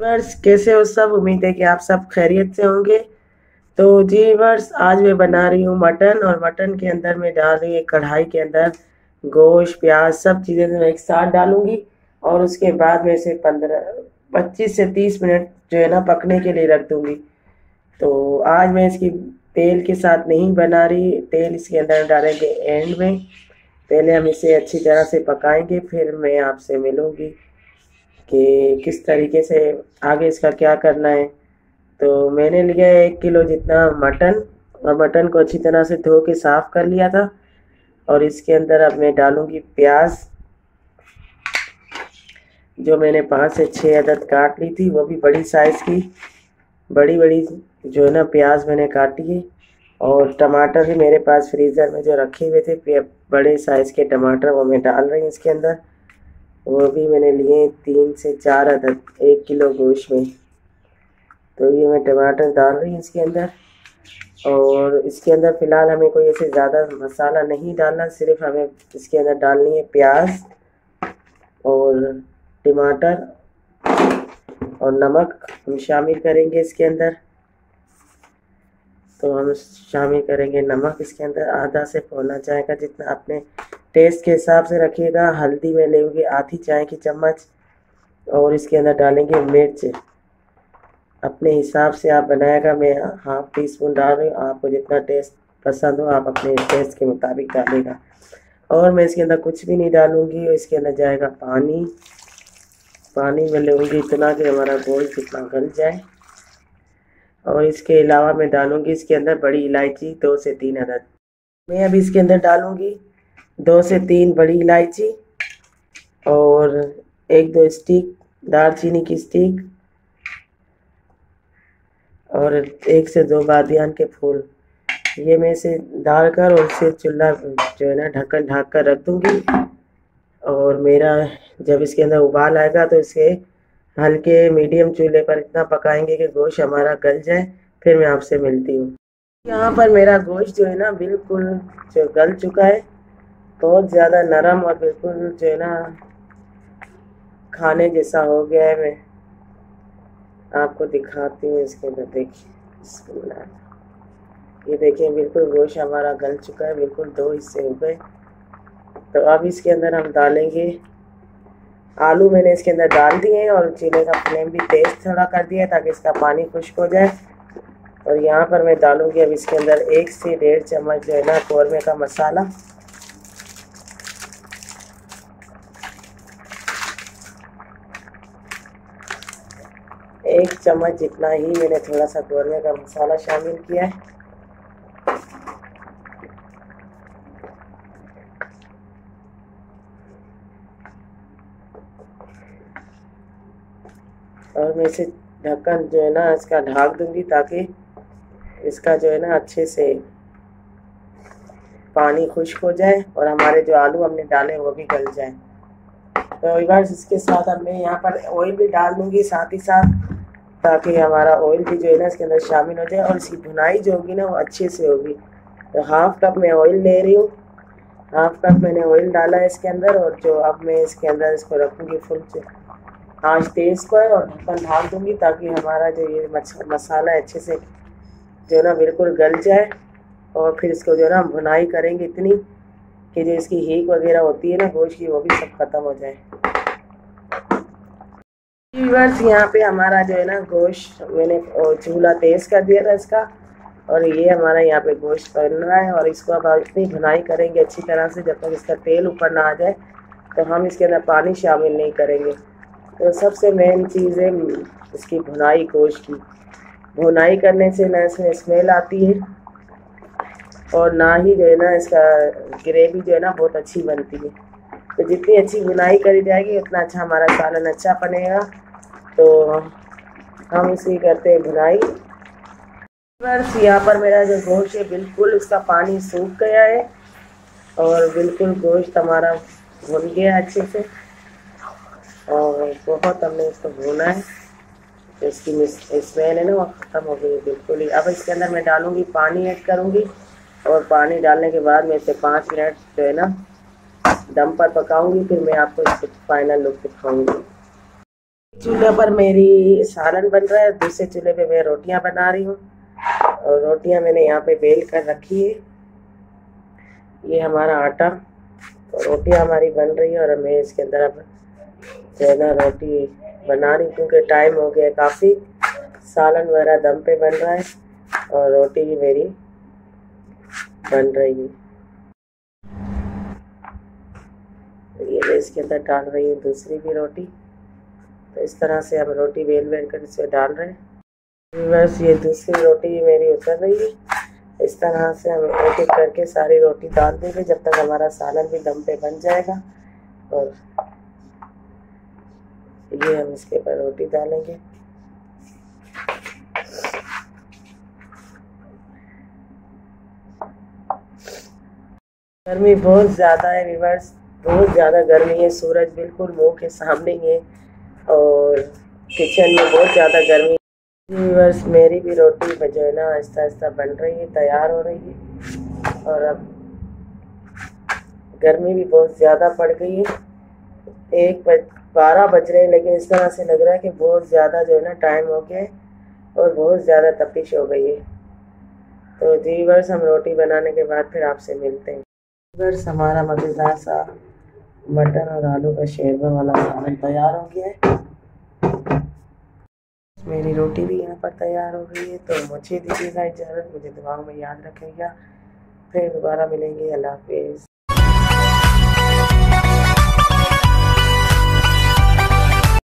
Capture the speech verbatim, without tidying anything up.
Viewers कैसे हो सब। उम्मीद है कि आप सब खैरियत से होंगे। तो जी व्यूअर्स, आज मैं बना रही हूँ मटन, और मटन के अंदर मैं डाल रही हूँ कढ़ाई के अंदर गोश्त, प्याज, सब चीज़ें मैं एक साथ डालूंगी। और उसके बाद में इसे पंद्रह पच्चीस से तीस मिनट जो है ना पकने के लिए रख दूंगी। तो आज मैं इसकी तेल के साथ नहीं बना रही, तेल इसके अंदर डालेंगे एंड में। पहले हम इसे अच्छी तरह से पकाएंगे, फिर मैं आपसे मिलूंगी कि किस तरीके से आगे इसका क्या करना है। तो मैंने लिया है एक किलो जितना मटन, और मटन को अच्छी तरह से धो के साफ़ कर लिया था। और इसके अंदर अब मैं डालूंगी प्याज, जो मैंने पाँच से छः अदद काट ली थी, वो भी बड़ी साइज़ की, बड़ी बड़ी जो है ना प्याज मैंने काटी है। और टमाटर भी मेरे पास फ्रीज़र में जो रखे हुए थे बड़े साइज़ के टमाटर, वो मैं डाल रही हूँ इसके अंदर। वो भी मैंने लिए तीन से चार अदद एक किलो गोश्त में। तो ये मैं टमाटर डाल रही हूँ इसके अंदर। और इसके अंदर फ़िलहाल हमें कोई ऐसे ज़्यादा मसाला नहीं डालना, सिर्फ हमें इसके अंदर डालनी है प्याज और टमाटर, और नमक हम शामिल करेंगे इसके अंदर। तो हम शामिल करेंगे नमक इसके अंदर, आधा से पौना चाय का जितना अपने टेस्ट के हिसाब से रखिएगा। हल्दी में लेंगे आधी चाय की चम्मच, और इसके अंदर डालेंगे मिर्च अपने हिसाब से आप बनाएगा। मैं हाफ टी स्पून डाल रही हूँ, आपको जितना टेस्ट पसंद हो आप अपने टेस्ट के मुताबिक डालेगा। और मैं इसके अंदर कुछ भी नहीं डालूँगी, इसके अंदर जाएगा पानी। पानी में लूँगी इतना कि हमारा गोश्त जितना गल जाए। और इसके अलावा मैं डालूँगी इसके अंदर बड़ी इलायची दो से तीन अदद। मैं अभी इसके अंदर डालूँगी दो से तीन बड़ी इलायची, और एक दो स्टिक दालचीनी की स्टिक, और एक से दो बादियान के फूल। ये मैं इसे डालकर और इसे चूल्हा जो है ना ढक्कन ढक कर रख दूँगी। और मेरा जब इसके अंदर उबाल आएगा तो इसे हल्के मीडियम चूल्हे पर इतना पकाएंगे कि गोश्त हमारा गल जाए। फिर मैं आपसे मिलती हूँ। यहाँ पर मेरा गोश्त जो है ना बिल्कुल जो गल चुका है, बहुत ज़्यादा नरम और बिल्कुल जो है ना खाने जैसा हो गया है। मैं आपको दिखाती हूँ इसके अंदर, देखिए ये देखिए बिल्कुल गोश्त हमारा गल चुका है, बिल्कुल दो हिस्से हो गए। तो अब इसके अंदर हम डालेंगे आलू। मैंने इसके अंदर डाल दिए हैं, और चूल्हे का फ्लेम भी तेज थोड़ा कर दिया है ताकि इसका पानी खुश्क हो जाए। और यहाँ पर मैं डालूंगी अब इसके अंदर एक से डेढ़ चम्मच जो है ना कौरमे का मसाला। एक चम्मच जितना ही मैंने थोड़ा सा कौरमे का मसाला शामिल किया है। और मैं इसे ढक्कन जो है ना इसका ढक दूंगी ताकि इसका जो है ना अच्छे से पानी खुश्क हो जाए, और हमारे जो आलू हमने डाले वो भी गल जाए। तो व्यूअर्स, इसके साथ अब मैं यहाँ पर ऑयल भी डाल दूंगी साथ ही साथ, ताकि हमारा ऑयल भी जो है ना इसके अंदर शामिल हो जाए, और इसकी भुनाई जो होगी ना वो अच्छे से होगी। तो हाफ कप मैं ऑयल ले रही हूँ, हाफ कप मैंने ऑयल डाला है इसके अंदर। और जो अब मैं इसके अंदर इसको रखूँगी फुल आँच तेज़ पर, और ढक्कन ढाक दूँगी ताकि हमारा जो ये मसाला अच्छे से जो है ना बिल्कुल गल जाए। और फिर इसको जो है ना भुनाई करेंगे इतनी कि जो इसकी हीक वगैरह होती है ना गोश्त की, वो भी सब ख़त्म हो जाए। व्यूअर्स, यहाँ पे हमारा जो है ना गोश्त मैंने चूल्हा तेज़ कर दिया था इसका, और ये हमारा यहाँ पे गोश्त बन रहा है। और इसको अब इतनी भुनाई करेंगे अच्छी तरह से जब तक इसका तेल ऊपर ना आ जाए। तो हम इसके अंदर पानी शामिल नहीं करेंगे। तो सबसे मेन चीज़ है इसकी भुनाई, गोश्त की भुनाई करने से ना इसमें स्मेल आती है, और ना ही जो है ना इसका ग्रेवी जो है ना बहुत अच्छी बनती है। तो जितनी अच्छी भुनाई करी जाएगी उतना अच्छा हमारा सालन अच्छा बनेगा। तो हम इसी करते हैं भुनाई। बस यहाँ पर मेरा जो गोश्त है बिल्कुल उसका पानी सूख गया है, और बिल्कुल गोश्त हमारा भुन गया अच्छे से, और बहुत हमने इसको भुना है। तो इसकी स्मेल है ना वो ख़त्म हो गई बिल्कुल ही। अब इसके अंदर मैं डालूँगी पानी ऐड करूँगी, और पानी डालने के बाद मैं इसे पाँच मिनट जो है ना दम पर पकाऊंगी। फिर मैं आपको इसको फाइनल लुक दिखाऊंगी। चूल्हे पर मेरी सालन बन रहा है, दूसरे चूल्हे पे मैं रोटियां बना रही हूँ। और रोटियां मैंने यहाँ पे बेल कर रखी है। ये हमारा आटा, तो रोटियां हमारी बन रही है और मैं इसके अंदर अब जो है ना रोटी बना रही हूँ, क्योंकि टाइम हो गया काफ़ी। सालन वगैरह दम पे बन रहा है और रोटी भी मेरी बन रही है। ये मैं इसके अंदर डाल रही हूँ दूसरी भी रोटी। तो इस तरह से हम रोटी बेल बेल कर इसमें डाल रहे हैं। बस ये दूसरी रोटी मेरी उतर रही है। इस तरह से हम एक एक करके सारी रोटी डाल देंगे जब तक हमारा सालन भी दम पे बन जाएगा। और ये हम इसके ऊपर रोटी डालेंगे। गर्मी बहुत ज़्यादा है व्यूअर्स, बहुत ज़्यादा गर्मी है। सूरज बिल्कुल मुंह के सामने ही है और किचन में बहुत ज़्यादा गर्मी है। व्यूअर्स मेरी भी रोटी जो है ना आहिस्ता आहिस्ता बन रही है, तैयार हो रही है। और अब गर्मी भी बहुत ज़्यादा पड़ गई है। एक बज बारह बज रहे हैं, लेकिन इस तरह से लग रहा है कि बहुत ज़्यादा जो है ना टाइम हो गया है और बहुत ज़्यादा तपिश हो गई है। तो जी व्यूअर्स हम रोटी बनाने के बाद फिर आपसे मिलते हैं। व्यूअर्स हमारा मज़ेदार सा मटर और आलू का शेरवा वाला सालन तैयार हो गया है। मेरी रोटी भी यहाँ पर तैयार हो गई है। तो मुझे दीजिएगा इजाज़त, मुझे दुआओं में याद रखिएगा। फिर दोबारा मिलेंगे। अल्लाह हाफिज़।